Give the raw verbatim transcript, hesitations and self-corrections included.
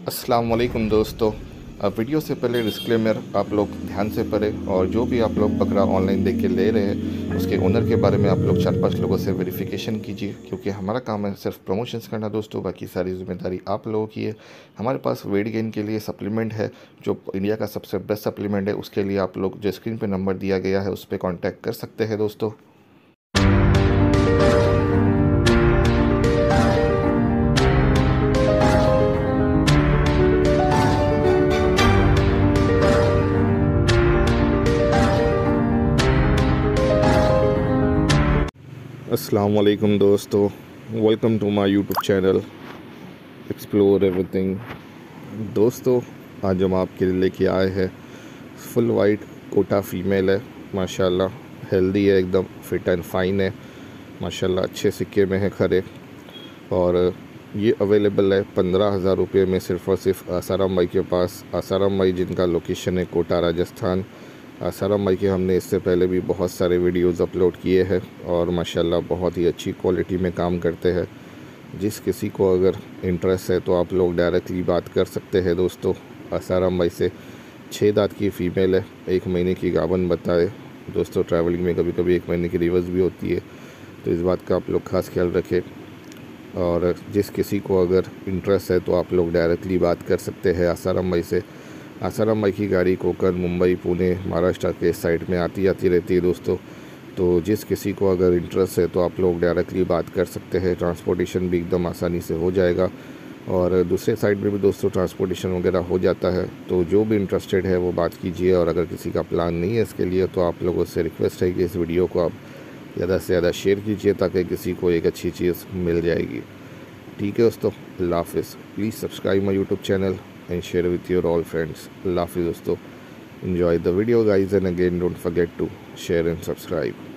अस्सलाम वालेकुम दोस्तों। अब वीडियो से पहले डिस्क्लेमर आप लोग ध्यान से पढ़ें और जो भी आप लोग बकरा ऑनलाइन देख के ले रहे हैं उसके ओनर के बारे में आप लोग चार पांच लोगों से वेरिफिकेशन कीजिए, क्योंकि हमारा काम है सिर्फ प्रमोशंस करना दोस्तों, बाकी सारी जिम्मेदारी आप लोगों की है। हमारे पास वेट गेन के लिए सप्लीमेंट है जो इंडिया का सबसे बेस्ट सप्लीमेंट है, उसके लिए आप लोग जो स्क्रीन पर नंबर दिया गया है उस पर कॉन्टैक्ट कर सकते हैं दोस्तों। अस्सलाम वालेकुम दोस्तों, welcome to my YouTube channel explore everything. दोस्तों आज हम आपके लिए लेके आए हैं फुल वाइट कोटा फीमेल है, माशाल्लाह हेल्दी है, एकदम फिट एंड फाइन है, माशाल्लाह अच्छे सिक्के में है खरे। और ये अवेलेबल है पंद्रह हज़ार रुपये में सिर्फ़ और सिर्फ आसाराम भाई के पास। आसाराम भाई जिनका लोकेशन है कोटा राजस्थान। आसाराम भाई के हमने इससे पहले भी बहुत सारे वीडियोस अपलोड किए हैं और माशाल्लाह बहुत ही अच्छी क्वालिटी में काम करते हैं। जिस किसी को अगर इंटरेस्ट है तो आप लोग डायरेक्टली बात कर सकते हैं दोस्तों आसाराम भाई से। छः दांत की फ़ीमेल है, एक महीने की गाभन बताए दोस्तों। ट्रैवलिंग में कभी कभी एक महीने की रिवर्स भी होती है, तो इस बात का आप लोग खास ख्याल रखें। और जिस किसी को अगर इंटरेस्ट है तो आप लोग डायरेक्टली बात कर सकते हैं आसाराम भाई से। आसाराम भाई की गाड़ी कोकर, मुंबई, पुणे, महाराष्ट्र के साइड में आती आती रहती है दोस्तों। तो जिस किसी को अगर इंटरेस्ट है तो आप लोग डायरेक्टली बात कर सकते हैं। ट्रांसपोर्टेशन भी एकदम आसानी से हो जाएगा और दूसरे साइड में भी दोस्तों ट्रांसपोर्टेशन वगैरह हो जाता है। तो जो भी इंटरेस्टेड है वो बात कीजिए। और अगर किसी का प्लान नहीं है इसके लिए तो आप लोगों से रिक्वेस्ट है कि इस वीडियो को आप ज़्यादा से ज़्यादा शेयर कीजिए ताकि किसी को एक अच्छी चीज़ मिल जाएगी। ठीक है दोस्तों, अल्लाह हाफ़िज़। Please subscribe my YouTube channel and share with your all friends. Allah Hafiz दोस्तों, enjoy the video guys, and again don't forget to share and subscribe.